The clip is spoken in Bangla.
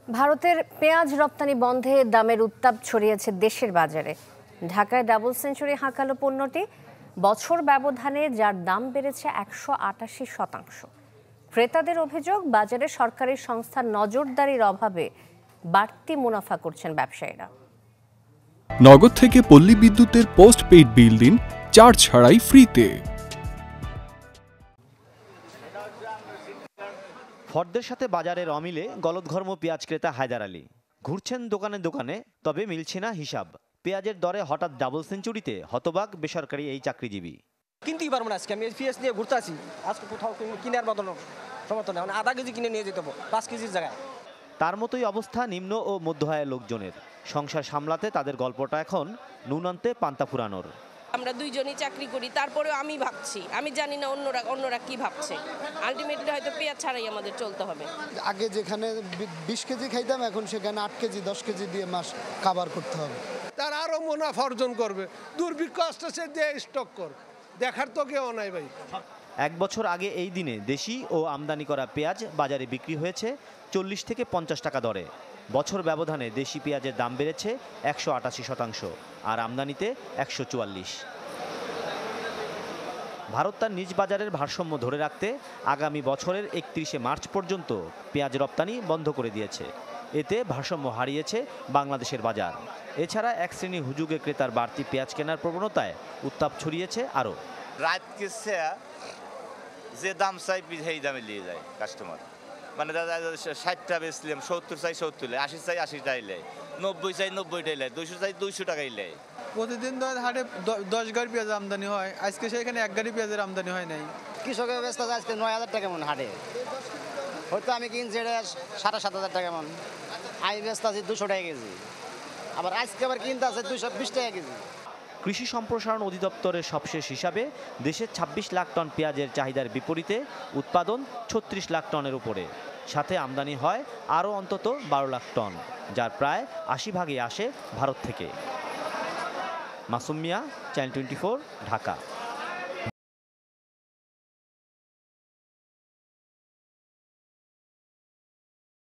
ভারতের পেঁয়াজ রপ্তানি বন্ধে দামের উত্তাপ ছড়িয়েছে দেশের বাজারে। ঢাকায় ডাবল সেঞ্চুরি হাঁকালো পণ্যটি, বছর ব্যবধানে যার দাম বেড়েছে 188%। ক্রেতাদের অভিযোগ, বাজারে সরকারি সংস্থার নজরদারির অভাবে বাড়তি মুনাফা করছেন ব্যবসায়ীরা। নগদ থেকে পল্লী বিদ্যুতের পোস্ট পেইড বিল দিন চার্জ ছাড়াই ফ্রিতে। ফর্দের সাথে বাজারের অমিলে গলদঘর্ম পেঁয়াজ ক্রেতা হায়দার আলী ঘুরছেন দোকানে দোকানে, তবে মিলছে না হিসাব। পেঁয়াজের দরে হঠাৎ ডাবল সেঞ্চুরিতে হতবাক বেসরকারি এই চাকরিজীবী। কিনতেই পারবো না, আজকে আমি পেঁয়াজ নিয়ে ঘুরতে আসি, আজকে কোথাও কিনার মতন সমর্থন নেই, আধা কেজি কিনে নিয়ে যেতে হবে 5 কেজির জায়গায়। তার মতোই অবস্থা নিম্ন ও মধ্য আয়ের লোকজনের। সংসার সামলাতে তাদের গল্পটা এখন নুন আনতে পান্তা ফুরানোর। আমরা দুইজনই চাকরি করি, তারপরেও আমি ভাবছি, আমি জানি না অন্যরা কি ভাবছে। আলটিমেটলি হয়তো পেঁয়াজ ছাড়াই আমাদের চলতে হবে। আগে যেখানে 20 কেজি খাইতাম, এখন সেখানে 8 কেজি 10 কেজি দিয়ে মাস কাভার করতে হবে। তারা আরো মুনাফা অর্জন করবে, দুর্ভিক্ষ আসতেছে দিয়ে স্টক করবে, দেখার তো কেউ নাই ভাই। 1 বছর আগে এই দিনে দেশি ও আমদানি করা পেঁয়াজ বাজারে বিক্রি হয়েছে 40 থেকে 50 টাকা দরে। বছর ব্যবধানে দেশি পেঁয়াজের দাম বেড়েছে 188%, আর আমদানিতে 144। ভারত তার নিজ বাজারের ভারসাম্য ধরে রাখতে আগামী বছরের 31শে মার্চ পর্যন্ত পেঁয়াজ রপ্তানি বন্ধ করে দিয়েছে। এতে ভারসাম্য হারিয়েছে বাংলাদেশের বাজার। এছাড়া এক শ্রেণী হুজুগে ক্রেতার বাড়তি পেঁয়াজ কেনার প্রবণতায় উত্তাপ ছড়িয়েছে আরও। রাত কিসে যে দাম চাই সেই দামে নিয়ে যায় কাস্টমার। মানে দাদা 60টা বেচলাম, 70 চাই 70 লাই, 80 চাই 80 টাই লাই, 90 চাই 90 টাই লাই, 200 চাই 200 টাকাই লাই। প্রতিদিন হাটে 10 গাড়ি পেঁয়াজ আমদানি হয়, আজকে সেখানে 1 গাড়ি পেঁয়াজের আমদানি হয় নাই। কৃষকের ব্যস্ত আজকে 9000 টাকা মন হাটে, হয়তো আমি কিনছি 7,500 টাকা মন, আমি ব্যস্ত আছি 200 টাকা কেজি, আবার আজকে আবার কিনতে আছে 220 টাকা কেজি। কৃষি সম্প্রসারণ অধিদপ্তরের সবশেষ হিসাবে দেশে 26 লাখ টন পেঁয়াজের চাহিদার বিপরীতে উৎপাদন 36 লাখ টনের উপরে। সাথে আমদানি হয় আরও অন্তত 12 লাখ টন, যার প্রায় 80 ভাগই আসে ভারত থেকে। মাসুম মিয়া, চ্যানেল 24, ঢাকা।